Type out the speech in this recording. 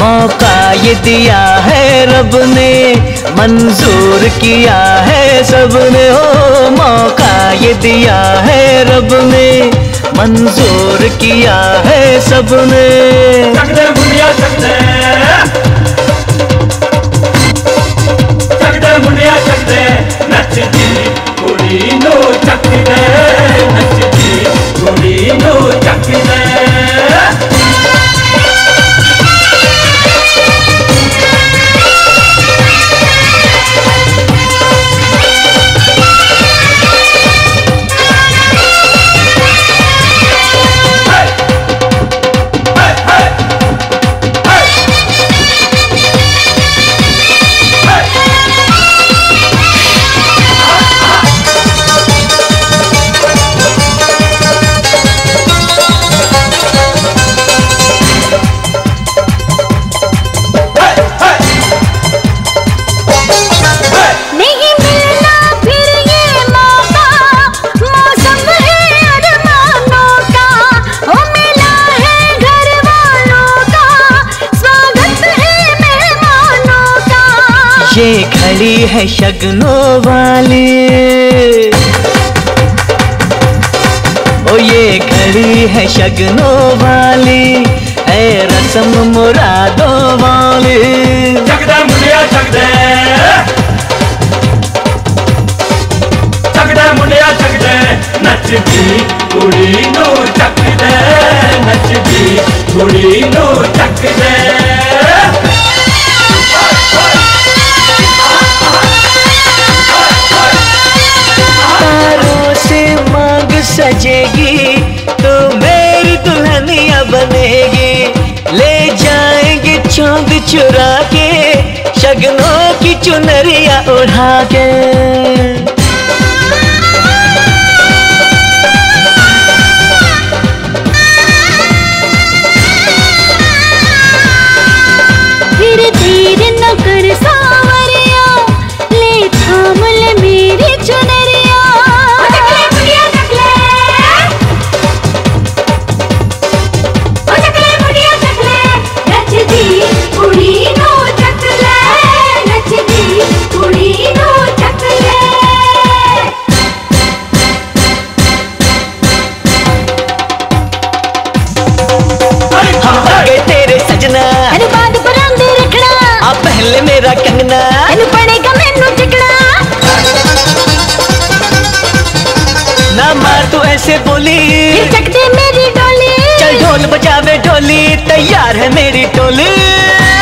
मौका ये दिया है रब ने, मंजूर किया है सबने। हो मौका ये दिया है रब ने, मंजूर किया है सबने। चक दे मुंडिया चक दे, चक दे मुंडिया चक दे, नचदी कुड़ी नू चक दे, नचदी कुड़ी नू चक दे। ये खड़ी है शगनों वाली, ओ ये खड़ी है शगनों वाली, है रस्म मुरादों वाली। चक दे मुंडिया चक दे, चक दे मुंडिया चक दे, नचदी कुड़ी नू चक दे, नचदी कुड़ी नू चक दे। सजेगी तो मेरी दुल्हनिया बनेगी, ले जाएंगे चांद चुरा के, शगनों की चुनरिया उड़ा के। फिर धीरे न कर सावरिया, ले थाम ले मेरी चुनरिया। पहले मेरा कंगना पड़ेगा मैनू चिकना, ना मार तू ऐसे बोली, चक दे मेरी डोली। चल ढोल बजावे ढोली, तैयार है मेरी टोली।